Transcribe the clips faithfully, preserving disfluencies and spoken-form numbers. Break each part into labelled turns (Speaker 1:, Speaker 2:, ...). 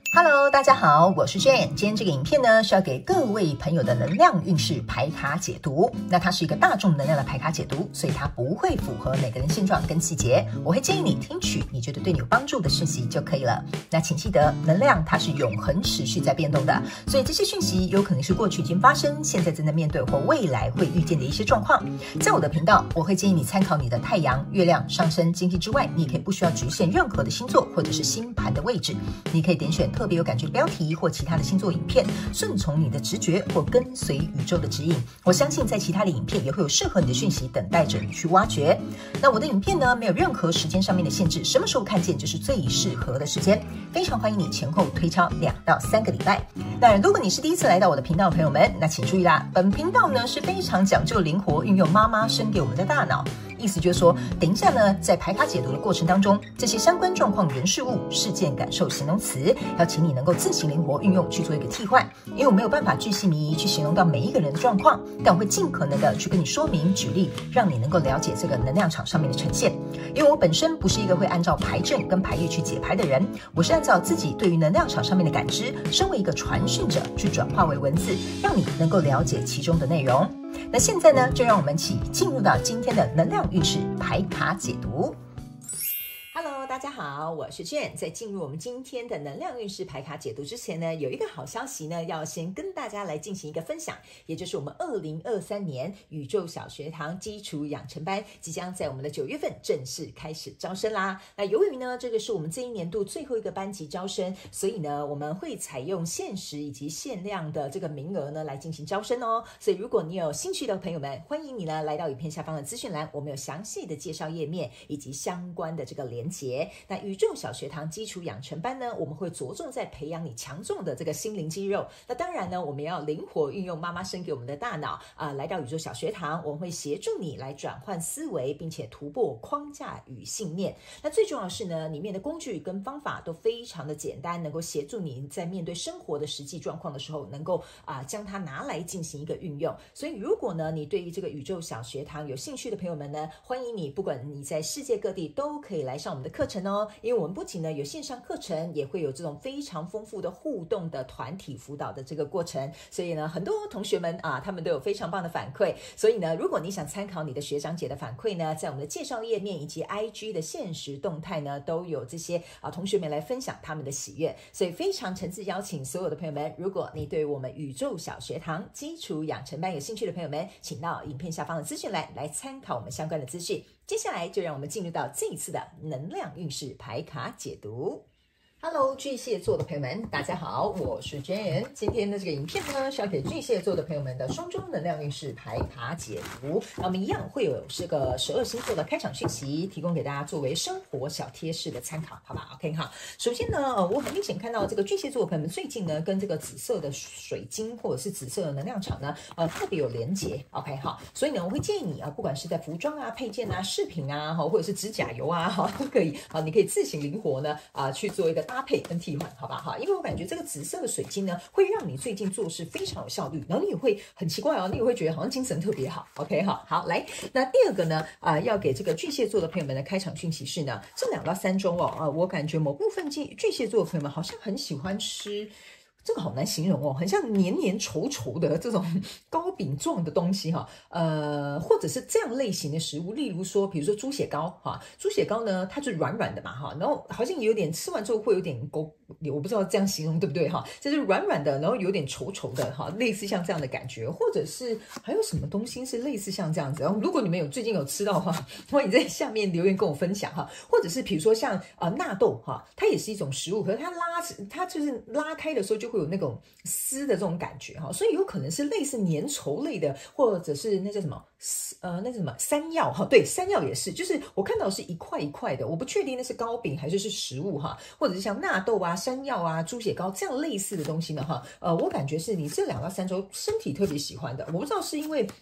Speaker 1: Hello， 大家好，我是 Jane。今天这个影片呢是要给各位朋友的能量运势牌卡解读。那它是一个大众能量的牌卡解读，所以它不会符合每个人现状跟细节。我会建议你听取你觉得对你有帮助的讯息就可以了。那请记得，能量它是永恒持续在变动的，所以这些讯息有可能是过去已经发生，现在正在面对或未来会遇见的一些状况。在我的频道，我会建议你参考你的太阳、月亮、上升、金星之外，你也可以不需要局限任何的星座或者是星盘的位置，你可以点选特别有感觉的标题或其他的星座影片，顺从你的直觉或跟随宇宙的指引。我相信在其他的影片也会有适合你的讯息等待着你去挖掘。那我的影片呢，没有任何时间上面的限制，什么时候看见就是最适合的时间。非常欢迎你前后推敲两到三个礼拜。那如果你是第一次来到我的频道的朋友们，那请注意啦，本频道呢是非常讲究灵活运用妈妈生给我们的大脑。意思就是说，等一下呢，在牌卡解读的过程当中，这些相关状况、人事物、事件、感受、形容词，要请你能够自行灵活运用去做一个替换。因为我没有办法巨细靡遗去形容到每一个人的状况，但我会尽可能的去跟你说明、举例，让你能够了解这个能量场上面的呈现。因为我本身不是一个会按照牌阵跟牌意去解牌的人，我是按照自己对于能量场上面的感知，身为一个传讯者去转化为文字，让你能够了解其中的内容。那现在呢，就让我们一起进入到今天的能量运势牌卡解读。Hello， 大家好，我是 Jane。在进入我们今天的能量运势牌卡解读之前呢，有一个好消息呢，要先跟大家来进行一个分享，也就是我们二零二三年宇宙小学堂基础养成班即将在我们的九月份正式开始招生啦。那由于呢，这个是我们这一年度最后一个班级招生，所以呢，我们会采用限时以及限量的这个名额呢来进行招生哦。所以如果你有兴趣的朋友们，欢迎你呢来到影片下方的资讯栏，我们有详细的介绍页面以及相关的这个连结。那宇宙小学堂基础养成班呢，我们会着重在培养你强壮的这个心灵肌肉。那当然呢，我们要灵活运用妈妈生给我们的大脑啊、呃，来到宇宙小学堂，我们会协助你来转换思维，并且突破框架与信念。那最重要的是呢，里面的工具跟方法都非常的简单，能够协助你在面对生活的实际状况的时候，能够啊、呃、将它拿来进行一个运用。所以如果呢，你对于这个宇宙小学堂有兴趣的朋友们呢，欢迎你，不管你在世界各地都可以来上我们的课程哦。因为我们不仅呢有线上课程，也会有这种非常丰富的互动的团体辅导的这个过程，所以呢很多同学们啊，他们都有非常棒的反馈。所以呢，如果你想参考你的学长姐的反馈呢，在我们的介绍页面以及 I G 的限时动态呢，都有这些啊同学们来分享他们的喜悦。所以非常诚挚邀请所有的朋友们，如果你对我们宇宙小学堂基础养成班有兴趣的朋友们，请到影片下方的资讯栏来参考我们相关的资讯。接下来就让我们进入到这一次的能量运势牌卡解读。Hello， 巨蟹座的朋友们，大家好，我是 Jane。今天的这个影片呢，是要给巨蟹座的朋友们的双周能量运势牌卡解读。那我们一样会有这个十二星座的开场讯息，提供给大家作为生活小贴士的参考，好吧 ？OK 哈。首先呢，呃，我很明显看到这个巨蟹座的朋友们最近呢，跟这个紫色的水晶或者是紫色的能量场呢，呃，特别有连结。OK 哈，所以呢，我会建议你啊，不管是在服装啊、配件啊、饰品啊，哈，或者是指甲油啊，哈，都可以啊，你可以自行灵活呢啊去做一个搭配跟替换，好吧哈，因为我感觉这个紫色的水晶呢，会让你最近做事非常有效率，然后你也会很奇怪哦，你也会觉得好像精神特别好。OK 哈，好来，那第二个呢，啊、呃，要给这个巨蟹座的朋友们的开场讯息是呢，这两到三周哦，啊、呃，我感觉某部分巨巨蟹座的朋友们好像很喜欢吃。这个好难形容哦，很像黏黏稠稠的这种糕饼状的东西哈，呃，或者是这样类型的食物，例如说，比如说猪血糕哈，猪血糕呢，它就软软的嘛哈，然后好像有点吃完之后会有点勾，我不知道这样形容对不对哈，就是软软的，然后有点稠稠的哈，类似像这样的感觉，或者是还有什么东西是类似像这样子，然后如果你们有最近有吃到的话，欢迎在下面留言跟我分享哈，或者是比如说像呃纳豆哈，它也是一种食物，可是它拉它就是拉开的时候就会有那种丝的这种感觉哈，所以有可能是类似粘稠类的，或者是那叫什么呃那叫什么山药哈，对，山药也是，就是我看到是一块一块的，我不确定那是糕饼还是是食物哈，或者是像纳豆啊、山药啊、猪血糕这样类似的东西呢哈，呃，我感觉是你这两到三周身体特别喜欢的，我不知道是因为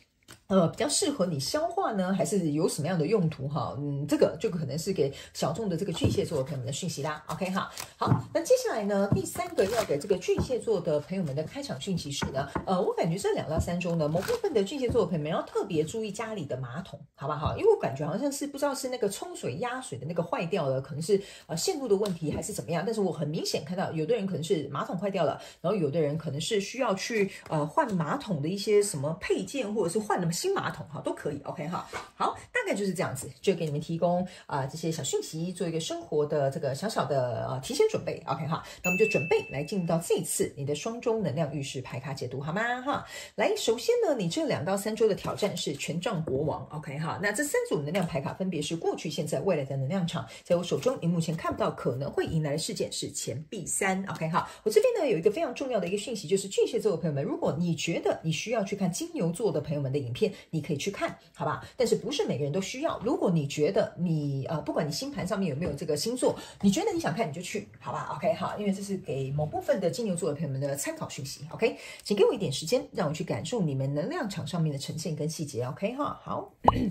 Speaker 1: 呃，比较适合你消化呢，还是有什么样的用途哈？嗯，这个就可能是给小众的这个巨蟹座的朋友们的讯息啦。OK 哈，好，那接下来呢，第三个要给这个巨蟹座的朋友们的开场讯息是呢，呃，我感觉这两到三周呢，某部分的巨蟹座的朋友们要特别注意家里的马桶，好不好？因为我感觉好像是不知道是那个冲水压水的那个坏掉了，可能是呃线路的问题还是怎么样，但是我很明显看到有的人可能是马桶坏掉了，然后有的人可能是需要去呃换马桶的一些什么配件，或者是换什么新马桶哈，都可以 OK 哈。好，大概就是这样子，就给你们提供啊、呃、这些小讯息，做一个生活的这个小小的呃提前准备 OK 哈。那我们就准备来进入到这一次你的双周能量运势牌卡解读好吗哈？来，首先呢，你这两到三周的挑战是权杖国王 OK 哈。那这三组能量牌卡分别是过去、现在、未来的能量场，在我手中，你目前看不到可能会迎来的事件是钱币三 OK 哈。我这边呢有一个非常重要的一个讯息，就是巨蟹座的朋友们，如果你觉得你需要去看金牛座的朋友们的影片，你可以去看，好吧？但是不是每个人都需要。如果你觉得你呃，不管你星盘上面有没有这个星座，你觉得你想看你就去，好吧 ？OK 好，因为这是给某部分的金牛座的朋友们的参考讯息。OK， 请给我一点时间，让我去感受你们能量场上面的呈现跟细节。OK 哈，好。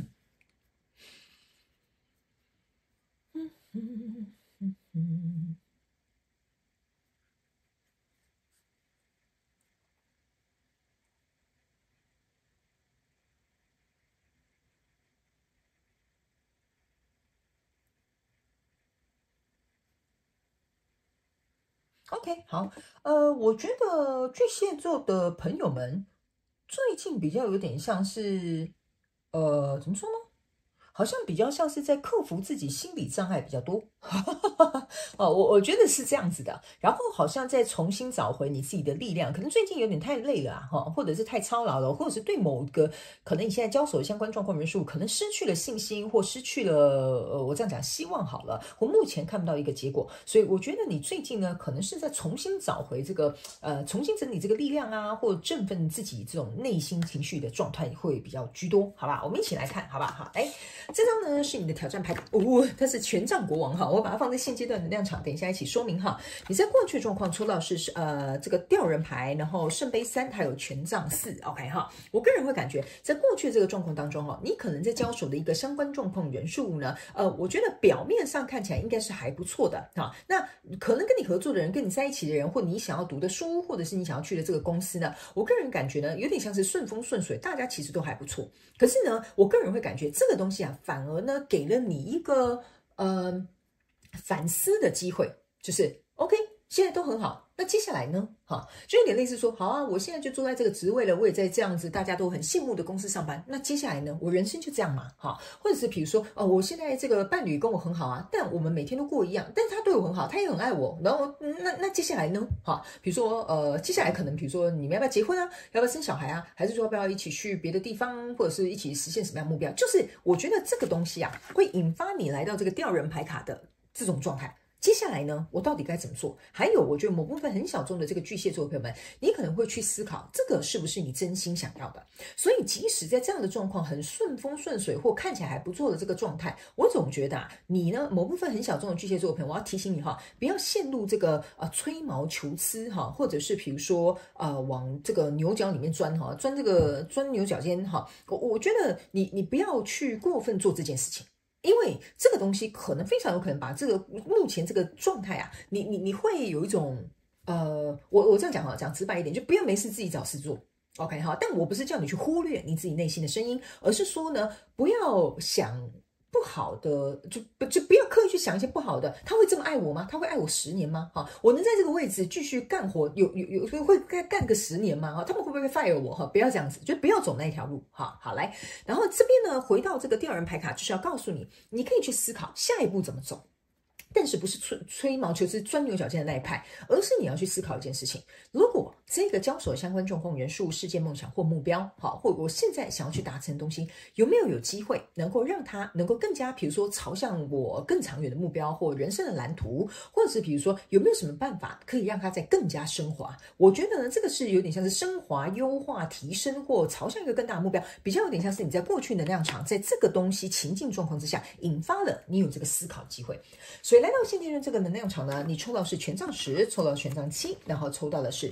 Speaker 1: 嗯嗯嗯嗯。OK，好，呃，我觉得巨蟹座的朋友们最近比较有点像是，呃，怎么说呢？好像比较像是在克服自己心理障碍比较多，哦，我我觉得是这样子的。然后好像再重新找回你自己的力量，可能最近有点太累了啊，哈，或者是太操劳了，或者是对某个可能你现在交手的相关状况人数，可能失去了信心，或失去了呃，我这样讲希望好了，我目前看不到一个结果，所以我觉得你最近呢，可能是在重新找回这个呃，重新整理这个力量啊，或振奋自己这种内心情绪的状态会比较居多，好吧？我们一起来看，好吧？好，哎。这张呢是你的挑战牌，哦，它是权杖国王哈，我把它放在现阶段能量场，等一下一起说明哈。你在过去状况抽到是呃这个吊人牌，然后圣杯三，还有权杖四 ，OK 哈。我个人会感觉，在过去这个状况当中哈，你可能在交手的一个相关状况人数呢，呃，我觉得表面上看起来应该是还不错的哈。那可能跟你合作的人，跟你在一起的人，或你想要读的书，或者是你想要去的这个公司呢，我个人感觉呢，有点像是顺风顺水，大家其实都还不错。可是呢，我个人会感觉这个东西啊。反而呢，给了你一个呃反思的机会，就是 OK， 现在都很好，那接下来呢？哈，就有点类似说，好啊，我现在就坐在这个职位了，我也在这样子大家都很羡慕的公司上班，那接下来呢？我人生就这样嘛，哈，或者是比如说，哦，我现在这个伴侣跟我很好啊，但我们每天都过一样，但是他对我很好，他也很爱我，然后、嗯、那那接下来呢？哈，比如说呃，接下来可能比如说你们要不要结婚啊？要不要生小孩啊？还是说要不要一起去别的地方，或者是一起实现什么样的目标？就是我觉得这个东西啊，会引发你来到这个吊人牌卡的这种状态。接下来呢，我到底该怎么做？还有，我觉得某部分很小众的这个巨蟹座的朋友们，你可能会去思考，这个是不是你真心想要的？所以，即使在这样的状况很顺风顺水或看起来还不错的这个状态，我总觉得啊，你呢，某部分很小众的巨蟹座的朋友，我要提醒你哈，不要陷入这个呃吹毛求疵哈，或者是比如说呃往这个牛角里面钻哈，钻这个钻牛角尖哈，我我觉得你你不要去过分做这件事情。因为这个东西可能非常有可能把这个目前这个状态啊，你你你会有一种呃，我我这样讲哈，讲直白一点，就不要没事自己找事做 ，OK 哈。但我不是叫你去忽略你自己内心的声音，而是说呢，不要想不好的，就就不要刻意去想一些不好的。他会这么爱我吗？他会爱我十年吗？哈，我能在这个位置继续干活，有有有会干干个十年吗？哈，他们会不会 fire 我？哈，不要这样子，就不要走那条路。哈，好来，然后这边呢，回到这个吊人牌卡，就是要告诉你，你可以去思考下一步怎么走。但是不是吹吹毛求疵、钻牛角尖的那一派，而是你要去思考一件事情：如果这个交手的相关状况元素、事件、梦想或目标，好，或我现在想要去达成的东西，有没有有机会能够让它能够更加，比如说朝向我更长远的目标或人生的蓝图，或者是比如说有没有什么办法可以让它再更加升华？我觉得呢，这个是有点像是升华、优化、提升或朝向一个更大的目标，比较有点像是你在过去能量场，在这个东西情境状况之下，引发了你有这个思考机会，所以。来到现阶段这个能量场呢，你抽到是权杖十，抽到权杖七，然后抽到的是权杖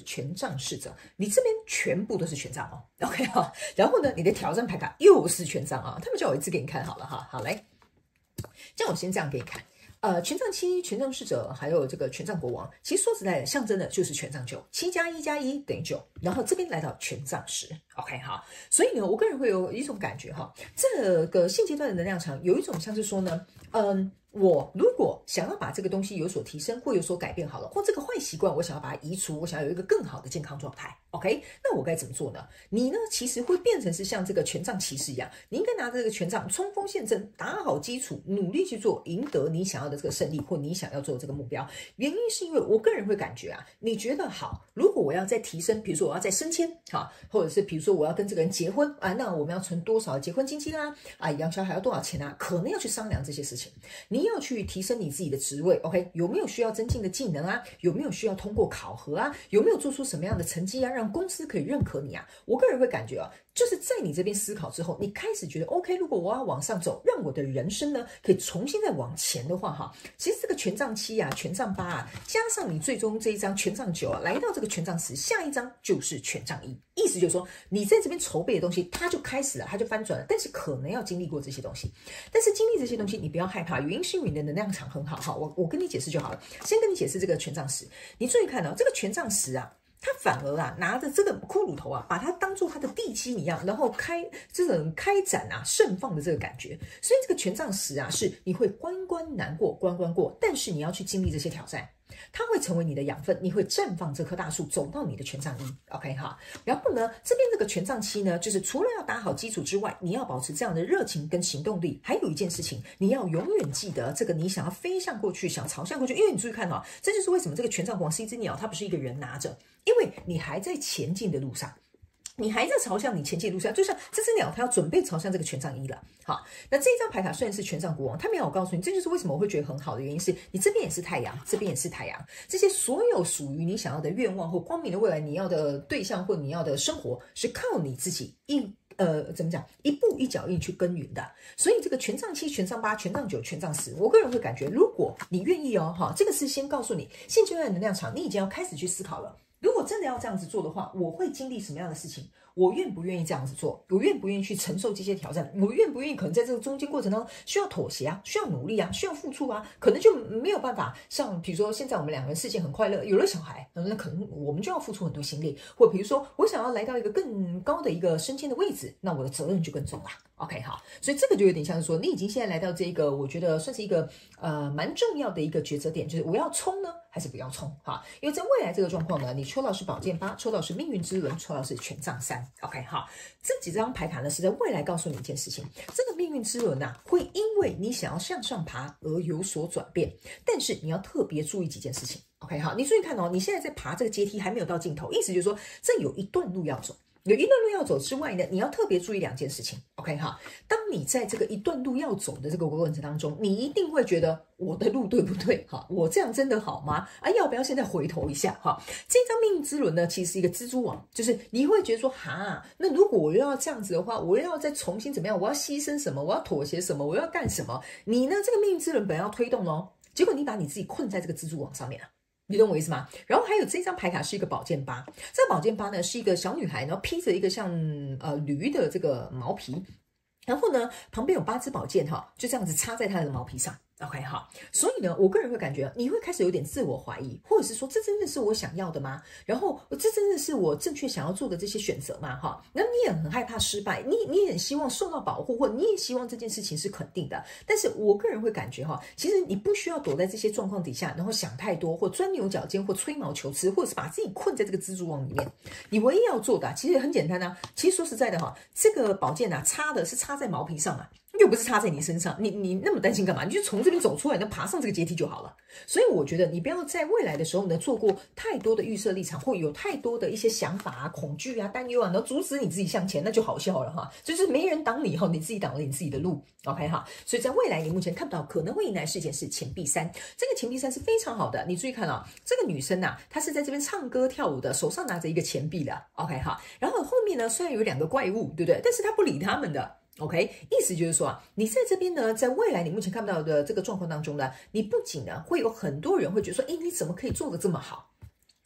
Speaker 1: 仗侍者，你这边全部都是权杖哦 ，OK 哈。然后呢，你的挑战牌卡又是权杖啊，他们叫我一次给你看好了哈。好，来，这样我先这样给你看。呃，权杖七、权杖侍者，还有这个权杖国王，其实说实在的，象征的就是权杖九，七加一加一等于九，然后这边来到权杖十 ，OK 哈。所以呢，我个人会有一种感觉哈，这个现阶段的能量场有一种像是说呢，嗯。我如果想要把这个东西有所提升或有所改变好了，或这个坏习惯我想要把它移除，我想要有一个更好的健康状态 ，OK？ 那我该怎么做呢？你呢，其实会变成是像这个权杖骑士一样，你应该拿着这个权杖冲锋陷阵，打好基础，努力去做，赢得你想要的这个胜利或你想要做的这个目标。原因是因为我个人会感觉啊，你觉得好，如果我要再提升，比如说我要再升迁，好，或者是比如说我要跟这个人结婚啊，那我们要存多少结婚基金啊？啊，养小孩要多少钱啊？可能要去商量这些事情，你要去提升你自己的职位 ，OK？ 有没有需要增进的技能啊？有没有需要通过考核啊？有没有做出什么样的成绩啊？让公司可以认可你啊？我个人会感觉啊，就是在你这边思考之后，你开始觉得 OK， 如果我要往上走，让我的人生呢可以重新再往前的话，哈，其实这个权杖七啊、权杖八啊，加上你最终这一张权杖九啊，来到这个权杖十，下一张就是权杖一，意思就是说你在这边筹备的东西，它就开始了，它就翻转了，但是可能要经历过这些东西，但是经历这些东西，你不要害怕，原因是因为你的能量场很好哈。我我跟你解释就好了，先跟你解释这个权杖十，你注意看哦，这个权杖十啊。他反而啊，拿着这个骷髅头啊，把它当做他的地基一样，然后开这种开展啊、盛放的这个感觉。所以这个权杖十啊，是你会关关难过关关过，但是你要去经历这些挑战，它会成为你的养分，你会绽放这棵大树，走到你的权杖一 ，OK 哈。然后呢，这边这个权杖七呢，就是除了要打好基础之外，你要保持这样的热情跟行动力。还有一件事情，你要永远记得这个你想要飞向过去，想朝向过去，因为你注意看哦，这就是为什么这个权杖国王是一只鸟，它不是一个人拿着。因为你还在前进的路上，你还在朝向你前进的路上，就像这只鸟，它要准备朝向这个权杖一了。好，那这一张牌卡虽然是权杖国王，它没有告诉你，这就是为什么我会觉得很好的原因是，你这边也是太阳，这边也是太阳，这些所有属于你想要的愿望或光明的未来，你要的对象或你要的生活，是靠你自己一。呃，怎么讲？一步一脚印去耕耘的，所以这个权杖七、权杖八、权杖九、权杖十，我个人会感觉，如果你愿意哦，哈，这个是先告诉你，现阶段的能量场，你已经要开始去思考了。如果真的要这样子做的话，我会经历什么样的事情？我愿不愿意这样子做？我愿不愿意去承受这些挑战？我愿不愿意可能在这个中间过程当中需要妥协啊，需要努力啊，需要付出啊？可能就没有办法像比如说现在我们两个人事情很快乐，有了小孩，那可能我们就要付出很多心力，或比如说我想要来到一个更高的一个升迁的位置，那我的责任就更重了。OK 好，所以这个就有点像是说，你已经现在来到这个，我觉得算是一个呃蛮重要的一个抉择点，就是我要冲呢，还是不要冲哈？因为在未来这个状况呢，你抽到是宝剑八，抽到是命运之轮，抽到是权杖三。OK 好，这几张牌卡呢是在未来告诉你一件事情，这个命运之轮啊，会因为你想要向上爬而有所转变，但是你要特别注意几件事情。OK 好，你注意看哦，你现在在爬这个阶梯还没有到尽头，意思就是说这有一段路要走。有一段路要走之外呢，你要特别注意两件事情 ，OK 哈。当你在这个一段路要走的这个过程当中，你一定会觉得我的路对不对？哈，我这样真的好吗？啊，要不要现在回头一下？哈，这张命运之轮呢，其实是一个蜘蛛网，就是你会觉得说，哈，那如果我又要这样子的话，我又要再重新怎么样？我要牺牲什么？我要妥协什么？我要干什么？你呢？这个命运之轮本来要推动哦，结果你把你自己困在这个蜘蛛网上面了。你懂我意思吗？然后还有这张牌卡是一个宝剑八，这个宝剑八呢是一个小女孩，然后披着一个像呃驴的这个毛皮，然后呢旁边有八支宝剑哈，就这样子插在她的毛皮上。OK 好，所以呢，我个人会感觉你会开始有点自我怀疑，或者是说这真的是我想要的吗？然后这真的是我正确想要做的这些选择吗？哈，那你也很害怕失败，你你也很希望受到保护，或你也希望这件事情是肯定的。但是我个人会感觉哈，其实你不需要躲在这些状况底下，然后想太多，或钻牛角尖，或吹毛求疵，或者是把自己困在这个蜘蛛网里面。你唯一要做的、啊、其实很简单啊，其实说实在的哈，这个宝剑啊插的是插在毛皮上啊。又不是插在你身上，你你那么担心干嘛？你就从这边走出来，能爬上这个阶梯就好了。所以我觉得你不要在未来的时候呢，做过太多的预设立场，或有太多的一些想法啊、恐惧啊、担忧啊，然后阻止你自己向前，那就好笑了哈。就是没人挡你哈，你自己挡了你自己的路。OK 哈，所以在未来你目前看不到可能会迎来事件是钱币三，这个钱币三是非常好的。你注意看啊、哦，这个女生呐、啊，她是在这边唱歌跳舞的，手上拿着一个钱币的。OK 哈，然后后面呢虽然有两个怪物，对不对？但是她不理他们的。OK， 意思就是说啊，你在这边呢，在未来你目前看不到的这个状况当中呢，你不仅呢会有很多人会觉得说，哎，你怎么可以做得这么好？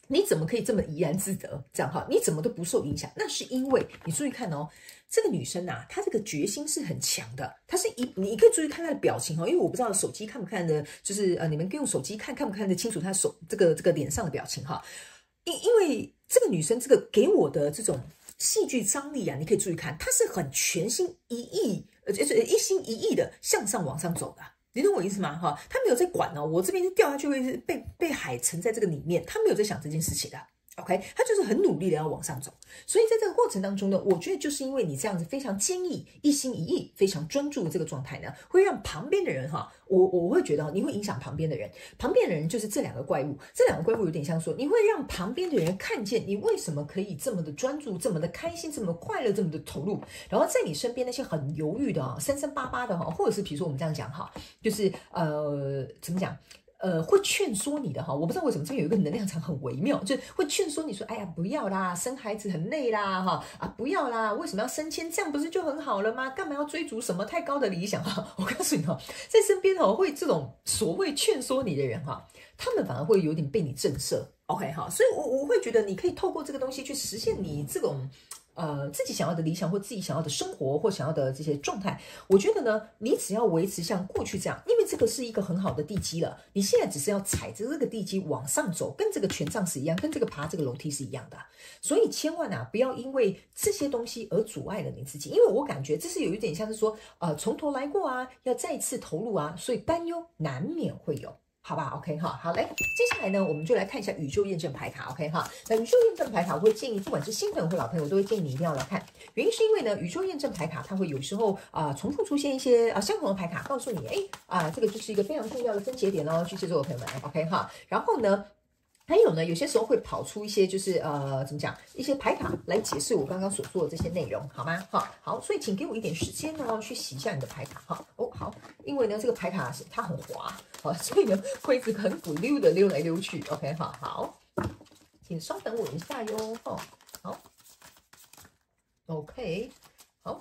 Speaker 1: 你怎么可以这么怡然自得？这样哈，你怎么都不受影响？那是因为你注意看哦，这个女生呐、啊，她这个决心是很强的。她是一，你可以注意看她的表情哦，因为我不知道手机看不看的，就是呃，你们用手机看看不看得清楚她手这个这个脸上的表情哈。因因为这个女生这个给我的这种戏剧张力啊，你可以注意看，她是很全心一意，呃，就是一心一意的向上往上走的。你懂我意思吗？哈，他没有在管哦，我这边就掉下去会被被海沉在这个里面，他没有在想这件事情的。OK， 他就是很努力的要往上走。所以在这个过程当中呢，我觉得就是因为你这样子非常坚毅、一心一意、非常专注的这个状态呢，会让旁边的人哈，我我会觉得你会影响旁边的人。旁边的人就是这两个怪物，这两个怪物有点像说，你会让旁边的人看见你为什么可以这么的专注、这么的开心、这么快乐、这么的投入。然后在你身边那些很犹豫的哈、三三八八的哈，或者是比如说我们这样讲哈，就是呃怎么讲？呃，会劝说你的哈，我不知道为什么这边有一个能量场很微妙，就是会劝说你说，哎呀，不要啦，生孩子很累啦，哈啊，不要啦，为什么要升迁？这样不是就很好了吗？干嘛要追逐什么太高的理想哈？我告诉你哈，在身边哈会这种所谓劝说你的人哈，他们反而会有点被你震慑 ，OK 哈，所以我我会觉得你可以透过这个东西去实现你这种。呃，自己想要的理想或自己想要的生活或想要的这些状态，我觉得呢，你只要维持像过去这样，因为这个是一个很好的地基了，你现在只是要踩着这个地基往上走，跟这个权杖是一样，跟这个爬这个楼梯是一样的，所以千万啊，不要因为这些东西而阻碍了你自己，因为我感觉这是有一点像是说，呃，从头来过啊，要再次投入啊，所以担忧难免会有。好吧 ，OK 哈，好嘞。接下来呢，我们就来看一下宇宙验证牌卡 ，OK 哈。那宇宙验证牌卡，我会建议，不管是新朋友或老朋友，我都会建议你一定要来看。原因是因为呢，宇宙验证牌卡它会有时候啊、呃、重复出现一些啊、呃、相同的牌卡，告诉你，哎啊，这个就是一个非常重要的分节点哦，巨蟹座的朋友们 ，OK 哈。然后呢。还有呢，有些时候会跑出一些，就是呃，怎么讲，一些牌卡来解释我刚刚所说的这些内容，好吗？哈，好，所以请给我一点时间呢，去洗一下你的牌卡，哈。哦，好，因为呢，这个牌卡是它很滑，好，所以呢，会一直很不溜的溜来溜去 ，OK 哈，好，请稍等我一下哟，哈，好 ，OK， 好，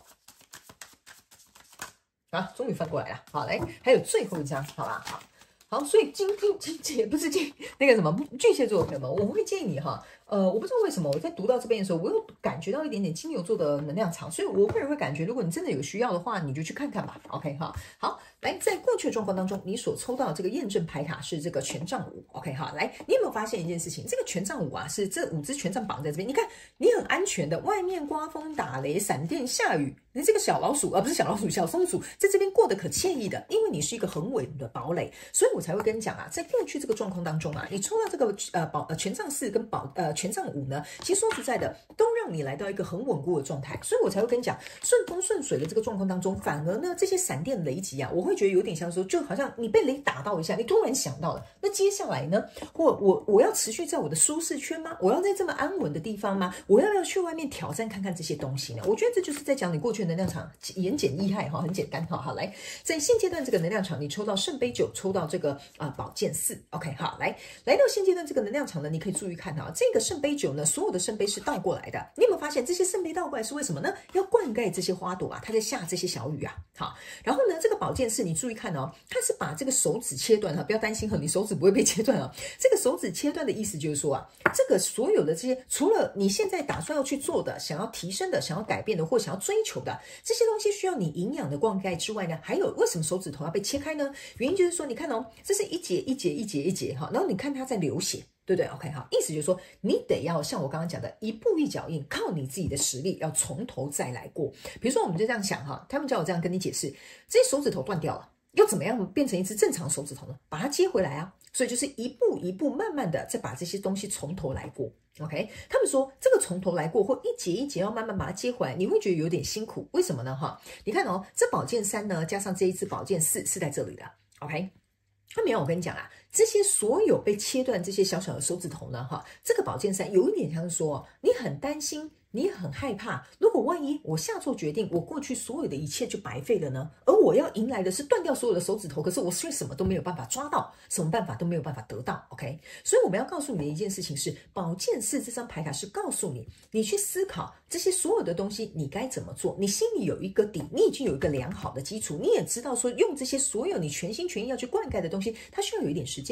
Speaker 1: 啊，终于翻过来了，好，来，还有最后一张，好吧，好。好，所以金金金姐不是金那个什么巨蟹座的朋友们，我会建议你哈，呃，我不知道为什么我在读到这边的时候，我有感觉到一点点金牛座的能量场，所以我个人会感觉，如果你真的有需要的话，你就去看看吧。OK 哈，好，来，在过去的状况当中，你所抽到的这个验证牌卡是这个权杖五。OK 哈，来，你有没有发现一件事情？这个权杖五啊，是这五只权杖绑在这边，你看你很安全的，外面刮风打雷、闪电下雨，你这个小老鼠啊，不是小老鼠，小松鼠在这边过得可惬意的，因为你是一个很稳的堡垒，所以我才会跟你讲啊，在过去这个状况当中啊，你抽到这个呃宝呃权杖四跟宝呃权杖五呢，其实说实在的，都让你来到一个很稳固的状态，所以我才会跟你讲，顺风顺水的这个状况当中，反而呢这些闪电雷击啊，我会觉得有点像说，就好像你被雷打到一下，你突然想到了，那接下来呢，或我我要持续在我的舒适圈吗？我要在这么安稳的地方吗？我要不要去外面挑战看看这些东西呢？我觉得这就是在讲你过去的能量场言简意赅哈，很简单哈。好，来，在现阶段这个能量场，你抽到圣杯九，抽到这个啊、呃、宝剑四 ，OK 好，来来到现阶段这个能量场呢，你可以注意看哈，这个圣杯九呢，所有的圣杯是倒过来的，你有没有发现这些圣杯倒过来是为什么呢？要灌溉这些花朵啊，它在下这些小雨啊。好，然后呢，这个宝剑四你注意看哦，它是把这个手指切断哈，不要担心哈，你手指不会被切断啊。这个手指切断的意思就是说啊，这个所有的这些，除了你现在打算要去做的、想要提升的、想要改变的或想要追求的这些东西，需要你营养的灌溉之外呢，还有为什么手指头要被切开呢？原因就是说，你看哦，这是一节一节一节一节哈，然后你看它在流血。对不对 ？OK 好，意思就是说，你得要像我刚刚讲的，一步一脚印，靠你自己的实力，要从头再来过。比如说，我们就这样想哈，他们叫我这样跟你解释，这些手指头断掉了，要怎么样变成一只正常手指头呢？把它接回来啊！所以就是一步一步，慢慢的再把这些东西从头来过。OK， 他们说这个从头来过，或一节一节要慢慢把它接回来，你会觉得有点辛苦，为什么呢？哈，你看哦，这宝剑三呢，加上这一支宝剑四是在这里的 ，OK。后面我跟你讲啊，这些所有被切断这些小小的手指头呢，哈，这个宝剑三有一点像是说，你很担心，你很害怕，如果万一我下错决定，我过去所有的一切就白费了呢？而我要迎来的是断掉所有的手指头，可是我却什么都没有办法抓到，什么办法都没有办法得到 ，OK？ 所以我们要告诉你的一件事情是，宝剑四这张牌卡是告诉你，你去思考这些所有的东西，你该怎么做？你心里有一个底，你已经有一个良好的基础，你也知道说用这些所有你全心全意要去灌溉的东西，它需要有一点时间的。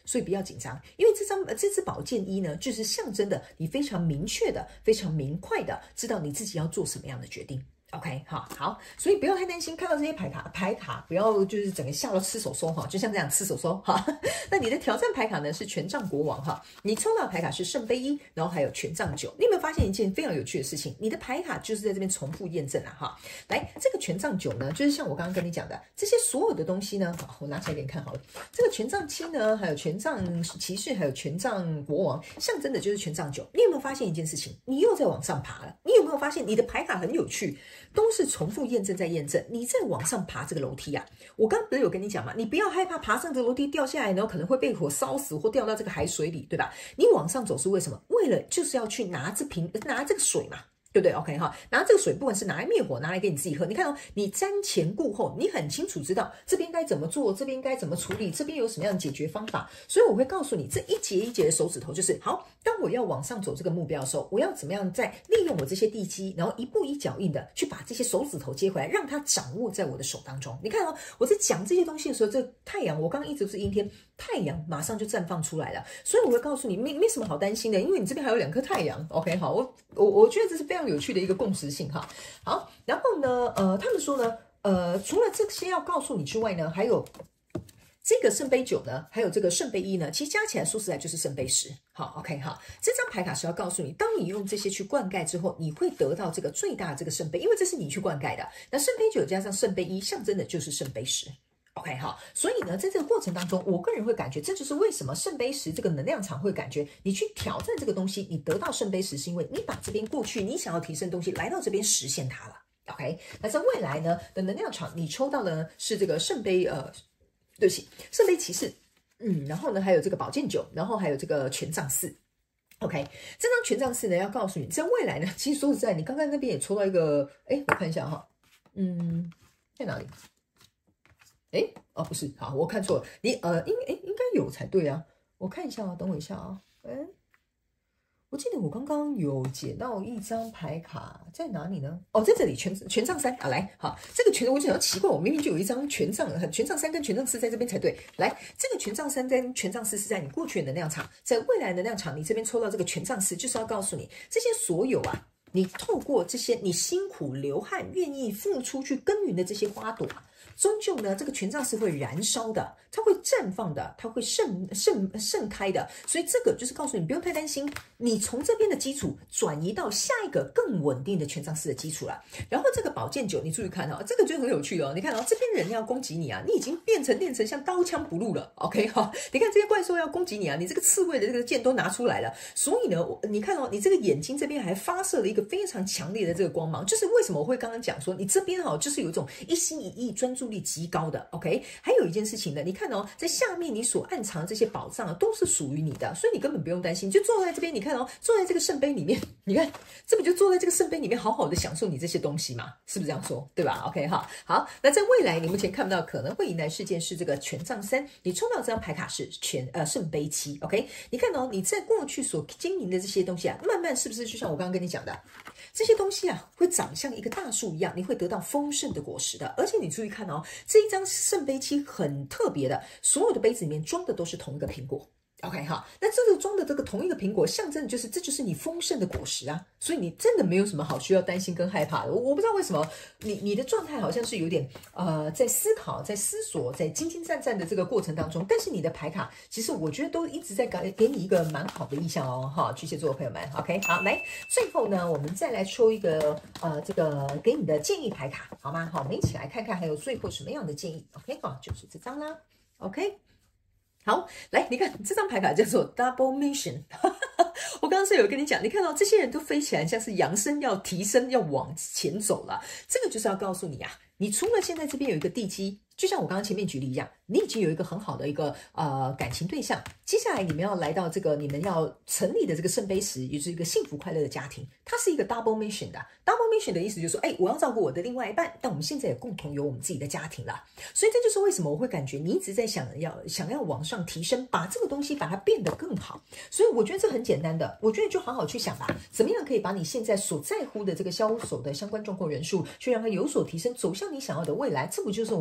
Speaker 1: 所以不要紧张，因为这张这支宝剑一呢，就是象征的你非常明确的、非常明快的知道你自己要做什么样的决定。OK， 好好，所以不要太担心，看到这些牌卡牌卡，不要就是整个吓到吃手收哈，就像这样吃手收哈。那你的挑战牌卡呢是权杖国王哈，你抽到的牌卡是圣杯一，然后还有权杖九。你有没有发现一件非常有趣的事情？你的牌卡就是在这边重复验证了哈。来，这个权杖九呢，就是像我刚刚跟你讲的，这些所有的东西呢，好，我拿起来给你看好了。这个权杖七呢，还有权杖骑士，还有权杖国王，象征的就是权杖九。你有没有发现一件事情？你又在往上爬了。你有没有发现你的牌卡很有趣？都是重复验证在验证，你在往上爬这个楼梯啊，我刚刚不是有跟你讲嘛，你不要害怕爬上这个楼梯掉下来，然后可能会被火烧死或掉到这个海水里，对吧？你往上走是为什么？为了就是要去拿这瓶拿这个水嘛。对不对 ？OK 哈，拿这个水，不管是拿来灭火，拿来给你自己喝，你看哦，你瞻前顾后，你很清楚知道这边该怎么做，这边该怎么处理，这边有什么样的解决方法。所以我会告诉你，这一节一节的手指头就是好。当我要往上走这个目标的时候，我要怎么样再利用我这些地基，然后一步一脚印的去把这些手指头接回来，让它掌握在我的手当中。你看哦，我在讲这些东西的时候，这太阳，我刚刚一直都是阴天，太阳马上就绽放出来了。所以我会告诉你，没没什么好担心的，因为你这边还有两颗太阳。OK， 好，我我我觉得这是非常有趣的一个共识性哈。好，然后呢，呃，他们说呢，呃，除了这些要告诉你之外呢，还有这个圣杯九呢，还有这个圣杯一呢，其实加起来说实在就是圣杯十。好 ，OK 哈，这张牌卡是要告诉你，当你用这些去灌溉之后，你会得到这个最大的这个圣杯，因为这是你去灌溉的。那圣杯九加上圣杯一，象征的就是圣杯十。OK 哈，所以呢，在这个过程当中，我个人会感觉，这就是为什么圣杯十这个能量场会感觉你去挑战这个东西，你得到圣杯十，是因为你把这边过去你想要提升的东西来到这边实现它了。OK， 那在未来呢的能量场，你抽到的呢是这个圣杯呃，对不起，圣杯骑士，嗯，然后呢还有这个宝剑九，然后还有这个权杖四。OK， 这张权杖四呢要告诉你，在未来呢，其实说实在，你刚刚那边也抽到一个，哎，我看一下哈，嗯，在哪里？哎，哦，不是，好，我看错了，你呃，应哎应该有才对啊，我看一下啊，等我一下啊，哎，我记得我刚刚有解到一张牌卡，在哪里呢？哦，在这里，权权杖三啊，来，好，这个权我就想奇怪，我明明就有一张权杖，权杖三跟权杖四在这边才对，来，这个权杖三跟权杖四是在你过去的能量场，在未来的能量场，你这边抽到这个权杖四，就是要告诉你这些所有啊。你透过这些你辛苦流汗、愿意付出去耕耘的这些花朵，终究呢，这个权杖是会燃烧的，它会绽放的，它会盛盛盛开的。所以这个就是告诉你，不用太担心，你从这边的基础转移到下一个更稳定的权杖四的基础了。然后这个宝剑九，你注意看哈、哦，这个就很有趣哦。你看哦，这边人要攻击你啊，你已经变成练成像刀枪不入了。OK 哈、哦，你看这些怪兽要攻击你啊，你这个刺猬的这个剑都拿出来了。所以呢，你看哦，你这个眼睛这边还发射了一个非常强烈的这个光芒，就是为什么我会刚刚讲说，你这边哈，就是有一种一心一意、专注力极高的。OK， 还有一件事情呢，你看哦，在下面你所暗藏的这些宝藏啊，都是属于你的，所以你根本不用担心，就坐在这边，你看哦，坐在这个圣杯里面，你看，这不就坐在这个圣杯里面，好好的享受你这些东西嘛？是不是这样说？对吧 ？OK 哈，好，那在未来你目前看不到可能会迎来事件是这个权杖三，你抽到这张牌卡是权呃圣杯七 ，OK， 你看哦，你在过去所经营的这些东西啊，慢慢是不是就像我刚刚跟你讲的？这些东西啊，会长像一个大树一样，你会得到丰盛的果实的。而且你注意看哦，这一张圣杯七很特别的，所有的杯子里面装的都是同一个苹果。OK 哈，那这个装的这个同一个苹果，象征的就是这就是你丰盛的果实啊，所以你真的没有什么好需要担心跟害怕的。我我不知道为什么你你的状态好像是有点呃在思考、在思索、在兢兢战战的这个过程当中，但是你的牌卡其实我觉得都一直在给给你一个蛮好的意象哦，哈，巨蟹座的朋友们 ，OK 好，来最后呢，我们再来抽一个呃这个给你的建议牌卡，好吗？好，我们一起来看看还有最后什么样的建议 ，OK 好，就是这张啦 ，OK。好，来，你看这张牌卡叫做 Double Mission 。我刚刚是有跟你讲，你看到这些人都飞起来，像是扬升要提升，要往前走了。这个就是要告诉你啊，你除了现在这边有一个地基，就像我刚刚前面举例一样，你已经有一个很好的一个呃感情对象。接下来你们要来到这个你们要成立的这个圣杯十，也就是一个幸福快乐的家庭。它是一个 double mission 的 double mission 的意思就是说，哎，我要照顾我的另外一半，但我们现在也共同有我们自己的家庭了。所以这就是为什么我会感觉你一直在想要想要往上提升，把这个东西把它变得更好。所以我觉得这很简单的，我觉得就好好去想吧，怎么样可以把你现在所在乎的这个销售的相关状况人数，去让它有所提升，走向你想要的未来。这不就是我们人生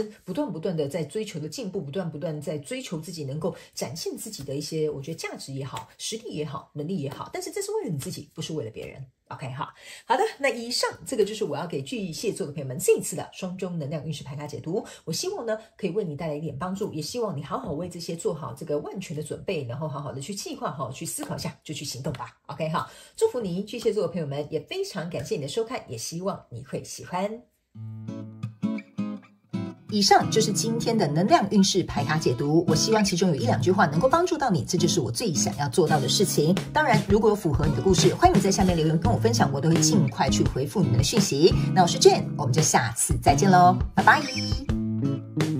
Speaker 1: 生不断不断的在追求的进步，不断不断在追求自己能够展现自己的一些，我觉得价值也好，实力也好，能力也好，但是这是为了你自己，不是为了别人。OK 好好的，那以上这个就是我要给巨蟹座的朋友们这一次的双周能量运势牌卡解读。我希望呢可以为你带来一点帮助，也希望你好好为这些做好这个万全的准备，然后好好的去计划，好好去思考一下，就去行动吧。OK 好，祝福你巨蟹座的朋友们，也非常感谢你的收看，也希望你会喜欢。以上就是今天的能量运势牌卡解读，我希望其中有一两句话能够帮助到你，这就是我最想要做到的事情。当然，如果有符合你的故事，欢迎你在下面留言跟我分享，我都会尽快去回复你们的讯息。那我是 Jane， 我们就下次再见喽，拜拜。